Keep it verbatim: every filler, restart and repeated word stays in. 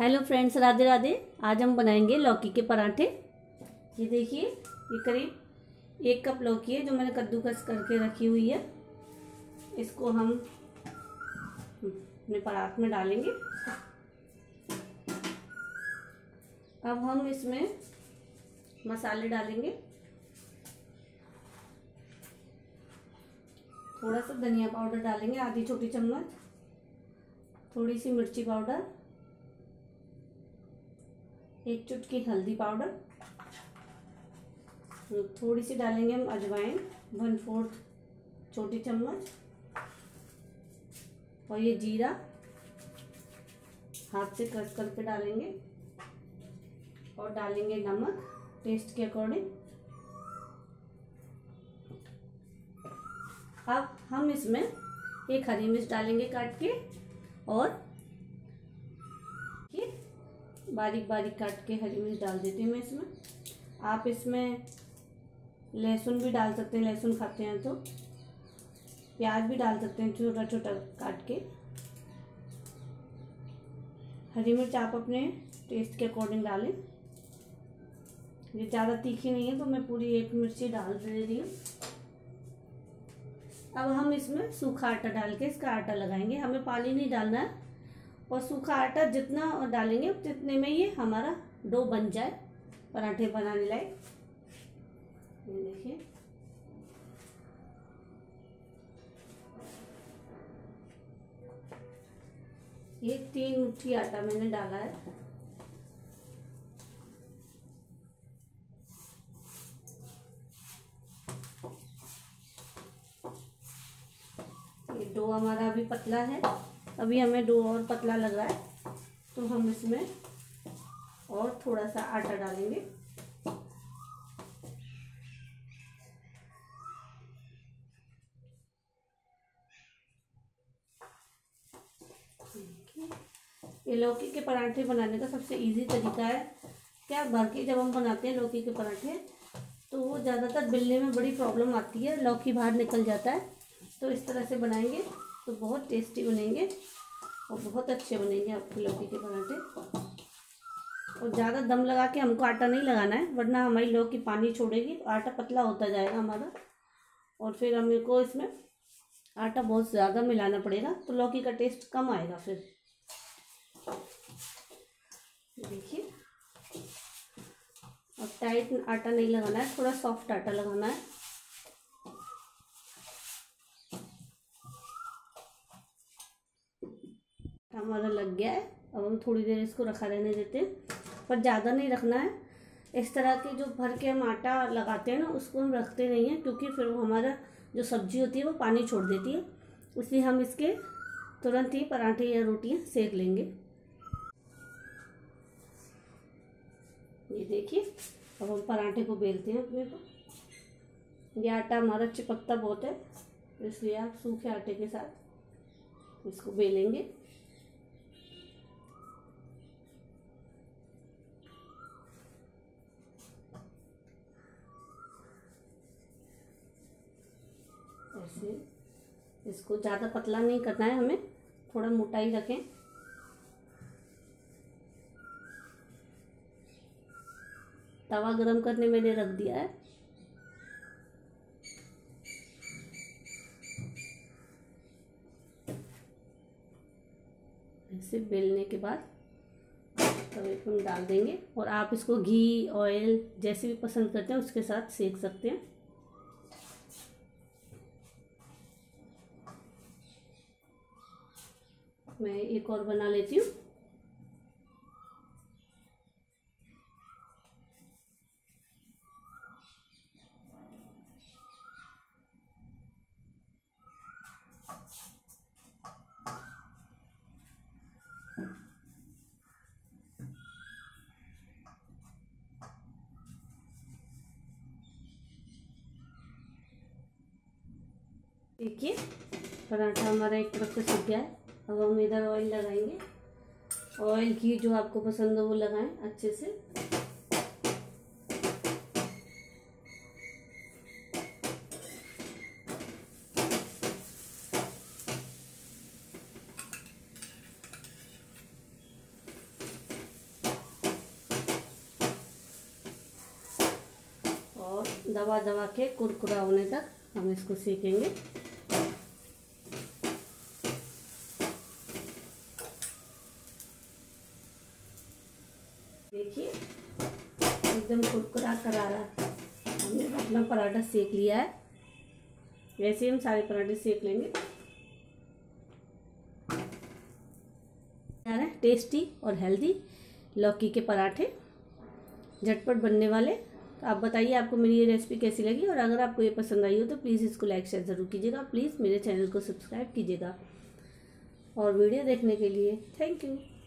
Hello friends, Radhe Radhe. आज हम बनाएंगे लौकी के पराठे। ये देखिए, ये करीब एक कप लौकी है जो मैंने कद्दूकस करके रखी हुई है। इसको हम अपने परात में डालेंगे। अब हम इसमें मसाले डालेंगे। थोड़ा सा धनिया पाउडर डालेंगे, आधी छोटी चम्मच। थोड़ी सी मिर्ची पाउडर, एक चुटकी हल्दी पाउडर, थोड़ी सी डालेंगे हम अजवाइन, वन फोर्थ छोटी चम्मच। और ये जीरा हाथ से क्रश करके डालेंगे। और डालेंगे नमक टेस्ट के अकॉर्डिंग। अब हम इसमें एक हरी मिर्च डालेंगे काट के, और ये बारीक बारीक काट के हरी मिर्च डाल देती हूँ मैं इसमें। आप इसमें लहसुन भी डाल सकते हैं, लहसुन खाते हैं तो। प्याज भी डाल सकते हैं छोटा छोटा काट के। हरी मिर्च आप अपने टेस्ट के अकॉर्डिंग डालें। ये ज़्यादा तीखी नहीं है तो मैं पूरी एक मिर्ची डाल दे रही हूँ। अब हम इसमें सूखा आटा डाल के इसका आटा लगाएंगे। हमें पानी नहीं डालना है, और सूखा आटा जितना डालेंगे उतने में ये हमारा डो बन जाए पराठे बनाने लायक। ये देखिए, ये तीन मुट्ठी आटा मैंने डाला है। ये डो हमारा अभी पतला है। अभी हमें डो और पतला लग रहा है तो हम इसमें और थोड़ा सा आटा डालेंगे। ये लौकी के पराठे बनाने का सबसे इजी तरीका है। क्या भर के जब हम बनाते हैं लौकी के पराठे तो वो ज़्यादातर बेलने में बड़ी प्रॉब्लम आती है, लौकी बाहर निकल जाता है। तो इस तरह से बनाएंगे तो बहुत टेस्टी बनेंगे और बहुत अच्छे बनेंगे आपके लौकी के पराठे। और ज़्यादा दम लगा के हमको आटा नहीं लगाना है, वरना हमारी लौकी पानी छोड़ेगी तो आटा पतला होता जाएगा हमारा, और फिर हमें को इसमें आटा बहुत ज़्यादा मिलाना पड़ेगा तो लौकी का टेस्ट कम आएगा फिर। देखिए, और टाइट आटा नहीं लगाना है, थोड़ा सॉफ्ट आटा लगाना है। हमारा लग गया है। अब हम थोड़ी देर इसको रखा रहने देते हैं, पर ज़्यादा नहीं रखना है। इस तरह के जो भर के हम आटा लगाते हैं ना, उसको हम रखते नहीं हैं, क्योंकि फिर वो हमारा जो सब्जी होती है वो पानी छोड़ देती है। इसलिए हम इसके तुरंत ही पराठे या रोटियां सेक लेंगे। ये देखिए, अब हम पराठे को बेलते हैं अपने को। ये आटा हमारा चिपकता बहुत है, इसलिए आप सूखे आटे के साथ इसको बेलेंगे। ऐसे इसको ज़्यादा पतला नहीं करना है हमें, थोड़ा मोटाई रखें। तवा गरम करने मैंने रख दिया है। ऐसे बेलने के बाद तवे पे हम डाल देंगे, और आप इसको घी ऑयल जैसे भी पसंद करते हैं उसके साथ सेक सकते हैं। मैं एक और बना लेती हूँ। देखिए, पराठा हमारा एक तरफ से सूख गया है। अब हम इधर ऑयल लगाएंगे। ऑयल घी जो आपको पसंद हो वो लगाएं अच्छे से। दबा दबा के कुरकुरा होने तक हम इसको सेकेंगे। देखिए एकदम कुरकुरा करारा हमने अपना पराठा सेक लिया है। वैसे ही हम सारे पराठे सेक लेंगे। यार टेस्टी और हेल्दी लौकी के पराठे झटपट बनने वाले। तो आप बताइए आपको मेरी ये रेसिपी कैसी लगी, और अगर आपको ये पसंद आई हो तो प्लीज़ इसको लाइक शेयर ज़रूर कीजिएगा। प्लीज़ मेरे चैनल को सब्सक्राइब कीजिएगा, और वीडियो देखने के लिए थैंक यू।